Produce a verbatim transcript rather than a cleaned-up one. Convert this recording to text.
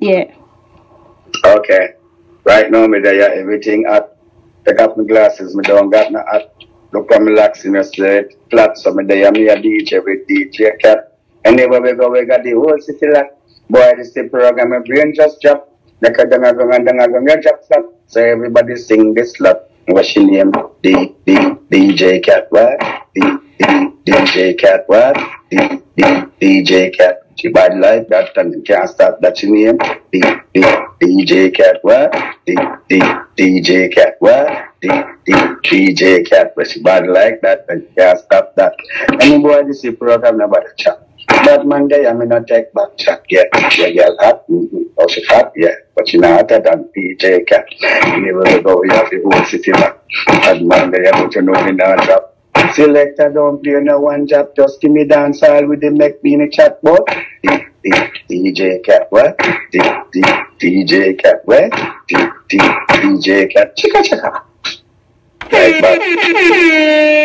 Yeah. Okay. Right now, me there everything at. Take off my glasses, me don't got no hat. Look at me locks in a straight flat, so me there me a D J with DJKat. Anywhere we go, we got the whole city lock. Boy, this the program, my brain just drop. Naka danga gonga danga gonga drop slap. So everybody sing this slap. What's your name? D D DJKat what? D D DJKat what? D D DJKat. She bad like that and you can't stop that your name. D D DJKat what? D D DJKat what? D D DJKat. But she bad like that and you can't stop that. Any boy this is program about the chat. That Monday I may not take back chat yet. Yeah, girl hot. Mm-hmm. Oh, she hot, yeah. But she not hotter than DJKat. Never go, you have the whole city back. That Monday I put you know me not drop. Selector don't play no one job, just give me dance all with the make me in the chat board. DJKat what? DJKat what? DJKat chicka chicka. Right back.